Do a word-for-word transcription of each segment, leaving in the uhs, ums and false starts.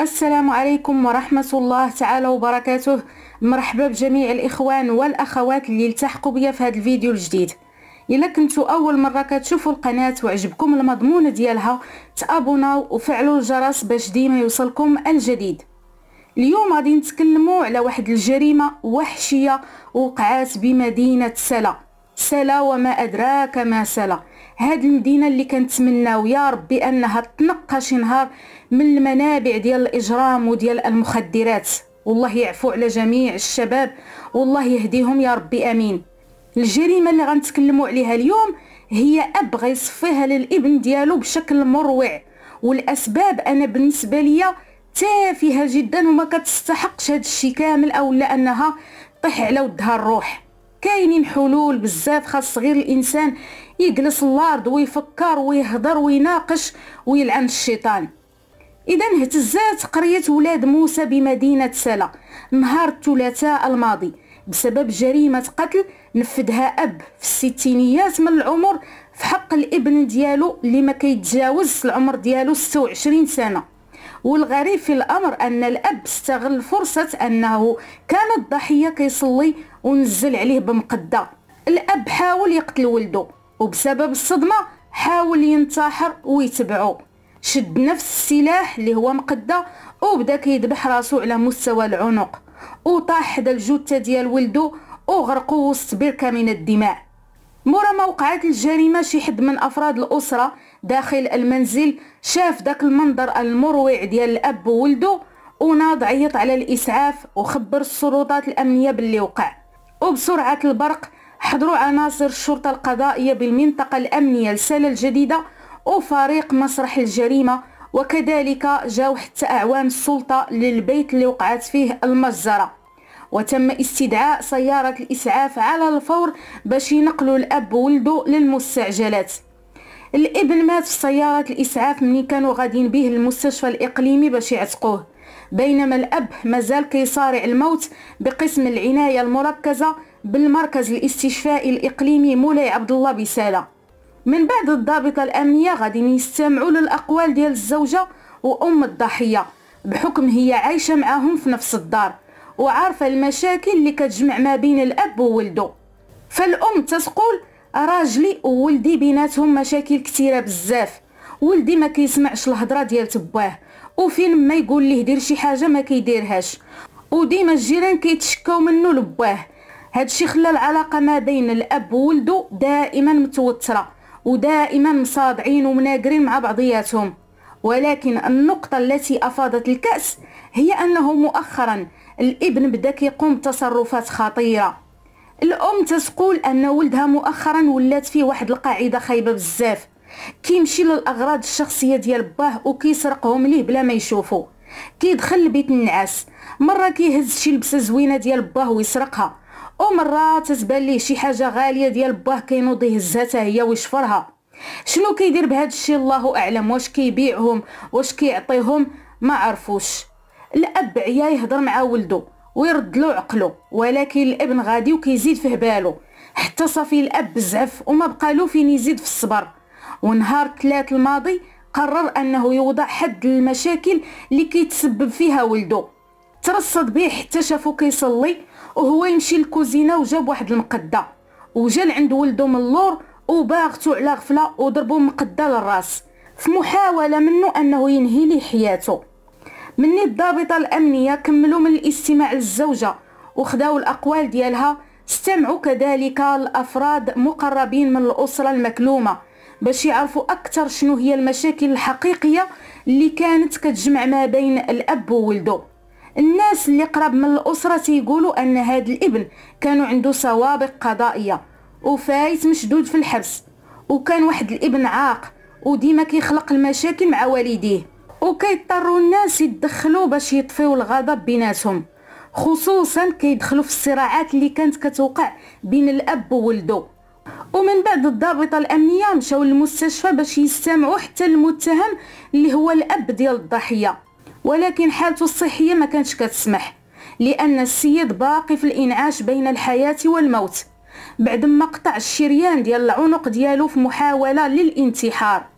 السلام عليكم ورحمة الله تعالى وبركاته. مرحبا بجميع الإخوان والأخوات اللي التحقوا بيا في هذا الفيديو الجديد. إلا كنتوا أول مرة كتشوفوا القناة وعجبكم المضمون ديالها تابوناو وفعلوا الجرس باش ديما يوصلكم الجديد. اليوم غادي نتكلموا على واحد الجريمة وحشية وقعات بمدينة سلا. سلا وما أدراك ما سلا، هاد المدينة اللي كنتمناو يا ربي أنها تنقى شي نهار من المنابع ديال الإجرام وديال المخدرات، والله يعفو على جميع الشباب والله يهديهم يا ربي آمين. الجريمة اللي غنتكلموا عليها اليوم هي أب غيصفيها للابن ديالو بشكل مروع، والأسباب أنا بالنسبة ليا تافهة جدا وما كتستحقش هاد الشي كامل، أو لأنها طيح على ودها الروح. كاينين حلول بزاف، خاص غير الانسان يجلس الارض ويفكر ويهضر ويناقش ويلعن الشيطان. اذا اهتزت قريه ولاد موسى بمدينه سلا نهار الثلاثاء الماضي بسبب جريمه قتل نفذها اب في الستينيات من العمر في حق الابن ديالو اللي ما كيتجاوز العمر ديالو ستة وعشرين سنه. والغريب في الامر ان الاب استغل فرصه انه كان الضحيه كيصلي ونزل عليه بمقده. الاب حاول يقتل ولده وبسبب الصدمه حاول ينتحر ويتبعه، شد نفس السلاح اللي هو مقده وبدا كيذبح راسو على مستوى العنق، وطاح حدا الجثه ديال ولده وغرقوا وسط بركه من الدماء. مورا ما وقعت الجريمه شي حد من افراد الاسره داخل المنزل شاف داك المنظر المروع ديال الاب وولده وناض عيط على الاسعاف وخبر السلطات الامنيه باللي وقع. وبسرعه البرق حضروا عناصر الشرطه القضائيه بالمنطقه الامنيه لسلا الجديده وفريق مسرح الجريمه، وكذلك جاو حتى اعوان السلطه للبيت اللي وقعت فيه المجزره، وتم استدعاء سياره الاسعاف على الفور باش ينقلوا الاب وولده للمستعجلات. الابن مات في سياره الاسعاف ملي كانوا غاديين به للمستشفى الاقليمي باش يعتقوه، بينما الاب مازال كيصارع الموت بقسم العنايه المركزه بالمركز الاستشفائي الاقليمي مولاي عبد الله بسالة. من بعد الضابطه الامنيه غادي يستمعوا للاقوال ديال الزوجه وام الضحيه، بحكم هي عايشه معاهم في نفس الدار وعارفه المشاكل اللي كتجمع ما بين الاب وولده. فالام تتقول راجلي وولدي بيناتهم مشاكل كثيره بزاف، ولدي ما كيسمعش الهضره ديال تباه، وفين ما يقول ليه دير شي حاجه ما كيديرهاش، وديما الجيران كيتشكاو منه لباه. هادشي خلى العلاقه ما بين الاب وولده دائما متوتره ودائما مصادعين ومناقرين مع بعضياتهم. ولكن النقطه التي افاضت الكاس هي انه مؤخرا الابن بدا كيقوم بتصرفات خطيره. الام تتقول ان ولدها مؤخرا ولات فيه واحد القاعده خايبه بزاف، كيمشي للاغراض الشخصيه ديال باه وكيسرقهم ليه بلا ما يشوفوا، كيدخل لبيت النعاس، مره كيهز شي لبسه زوينه ديال باه ويسرقها، ومره تتبان ليه شي حاجه غاليه ديال باه كينوض يهزها حتى هي ويشفرها. شنو كيدير بهذا الشيء الله اعلم، واش كيبيعهم واش كيعطيهم ما عرفوش. الاب عيا يهضر مع ولده ويرد له عقله، ولكن الابن غادي وكيزيد فيه بالو حتى صافي الاب بزعف وما بقى له فين يزيد في الصبر. ونهار الثلاث الماضي قرر انه يوضع حد للمشاكل اللي كيتسبب فيها ولده. ترصد به حتى شافو كيصلي وهو يمشي للكوزينه وجاب واحد المقده وجا لعند ولده من اللور وباغتو على غفله وضربو مقده للراس في محاوله منه انه ينهي ليه حياته. مني الضابطه الامنيه كملوا من الاستماع للزوجه وخداو الاقوال ديالها، استمعوا كذلك الافراد مقربين من الاسره المكلومه باش يعرفوا اكثر شنو هي المشاكل الحقيقيه اللي كانت كتجمع ما بين الاب وولده. الناس اللي قرب من الاسره تيقولوا ان هذا الابن كانوا عنده سوابق قضائيه وفايت مشدود في الحبس، وكان واحد الابن عاق وديما كيخلق المشاكل مع والديه، وكيضطروا الناس يتدخلوا باش يطفيوا الغضب بيناتهم، خصوصا كيدخلوا في الصراعات اللي كانت كتوقع بين الاب وولده. ومن بعد الضابطه الامنيه مشاو للمستشفى باش يستمعوا حتى المتهم اللي هو الاب ديال الضحيه، ولكن حالته الصحيه ما كانتش كتسمح، لان السيد باقي في الانعاش بين الحياه والموت بعد ما قطع الشريان ديال العنق ديالو في محاوله للانتحار.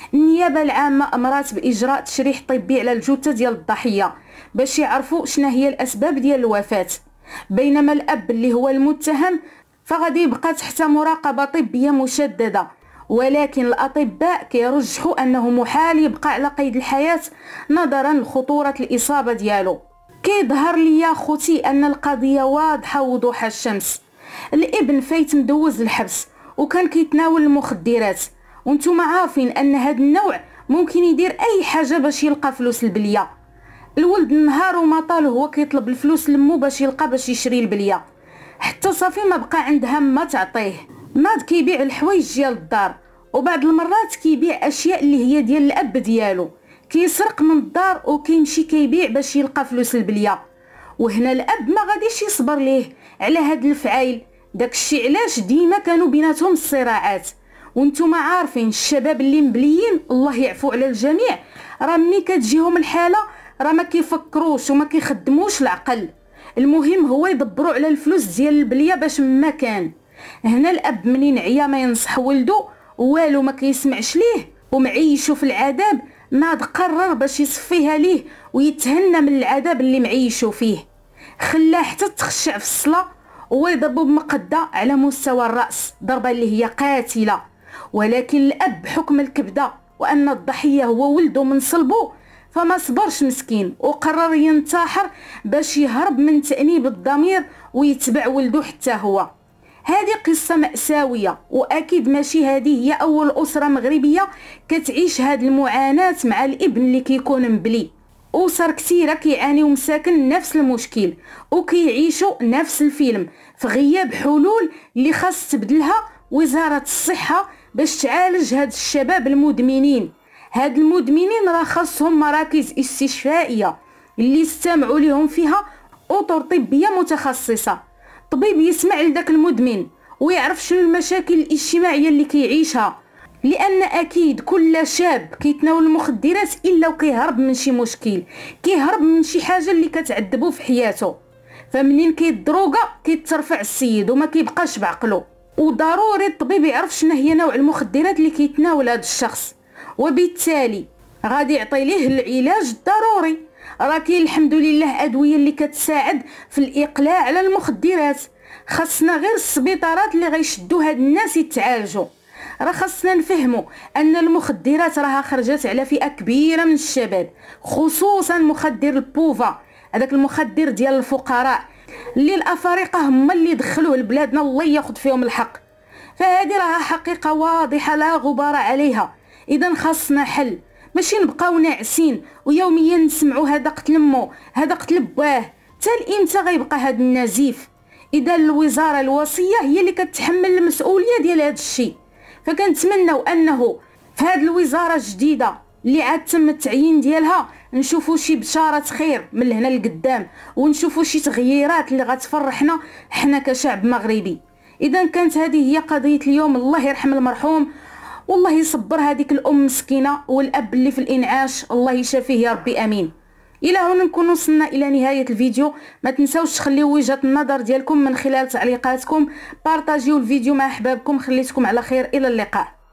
النيابه العامه امرت باجراء تشريح طبي على الجثه ديال الضحيه باش يعرفوا شنو هي الاسباب ديال الوفاه، بينما الاب اللي هو المتهم فغادي يبقى تحت مراقبه طبيه مشدده. ولكن الاطباء كيرجحوا انه محال يبقى على قيد الحياه نظرا لخطوره الاصابه ديالو. كيظهر ليا خوتي ان القضيه واضحه وضوح الشمس. الابن فايت مدوز الحبس وكان كيتناول المخدرات، وانتم عارفين ان هذا النوع ممكن يدير اي حاجه باش يلقى فلوس البليه. الولد النهار وما طال هو كيطلب الفلوس لمو باش يلقى باش يشري البليه، حتى صافي ما بقى عندها ما تعطيه. ماد كيبيع الحوايج ديال الدار، وبعض المرات كيبيع اشياء اللي هي ديال الاب ديالو، كيسرق من الدار وكيمشي كيبيع باش يلقى فلوس البليه. وهنا الاب ما غاديش يصبر ليه على هاد الفعايل، داكشي علاش ديما كانوا بيناتهم الصراعات. وانتم عارفين الشباب اللي مبليين الله يعفو على الجميع، راه ملي كتجيهم الحاله راه ما كيفكروش وما كيخدموش العقل، المهم هو يدبروا على الفلوس ديال البليه باش ما كان. هنا الاب منين عيا ما ينصح ولده والو ما كيسمعش ليه ومعيشو في العذاب، ناض قرر باش يصفيها ليه ويتهنى من العذاب اللي معيشو فيه. خلاه حتى تخشع في الصلاه ويضربو بمقده على مستوى الراس، ضربه اللي هي قاتله. ولكن الاب بحكم الكبده وان الضحيه هو ولده من صلبه فما صبرش مسكين وقرر ينتحر باش يهرب من تأنيب الضمير ويتبع ولده حتى هو. هذه قصة مأساوية، وأكيد ماشي هذه هي أول أسرة مغربية كتعيش هاد المعاناة مع الابن اللي كيكون مبلي. أسر كثيرة كيعانيو مساكن نفس المشكل وكيعيشوا نفس الفيلم في غياب حلول اللي خاص تبدلها وزارة الصحة باش تعالج هاد الشباب المدمنين. هاد المدمنين راه خاصهم مراكز استشفائيه اللي يستمعوا لهم فيها اطر طبيه متخصصه، طبيب يسمع لذاك المدمن ويعرف شنو المشاكل الاجتماعيه اللي كيعيشها، لان اكيد كل شاب كيتناول المخدرات الا وكيهرب من شي مشكل، كيهرب من شي حاجه اللي كتعذبو في حياته. فمنين كيدروغا كيترفع السيد وما كيبقاش بعقله، وضروري الطبيب يعرف شنو هي نوع المخدرات اللي كيتناول هذا الشخص، وبالتالي غادي يعطي ليه العلاج الضروري. راه كاين الحمد لله ادويه اللي كتساعد في الاقلاع على المخدرات، خاصنا غير السبيطارات اللي غيشدوا هاد الناس يتعالجوا. راه خاصنا نفهموا ان المخدرات راها خرجت على فئه كبيره من الشباب، خصوصا مخدر البوفا، هذاك المخدر ديال الفقراء اللي الافارقه هما اللي دخلوه لبلادنا، الله ياخذ فيهم الحق. فهذه راها حقيقه واضحه لا غبار عليها. اذا خاصنا حل، ماشي نبقاو ناعسين ويوميا نسمعوا هذا قتل مو هذا قتل باه. حتى امتى غيبقى هذا النزيف؟ اذا الوزاره الوصيه هي اللي كتحمل المسؤوليه ديال هذا الشيء، فكنتمنوا انه في هذه الوزاره الجديده اللي عاد تم التعيين ديالها نشوفوا شي بشاره خير من هنا لقدام، ونشوفوا شي تغييرات اللي غتفرحنا حنا كشعب مغربي. اذا كانت هذه هي قضيه اليوم. الله يرحم المرحوم والله يصبر هذيك الام مسكينه والاب اللي في الانعاش، الله يشافيه يا ربي امين. الى هنا نكون وصلنا الى نهايه الفيديو. ما تنساوش تخليو وجهه النظر ديالكم من خلال تعليقاتكم، بارطاجيو الفيديو مع احبابكم. خليتكم على خير، الى اللقاء.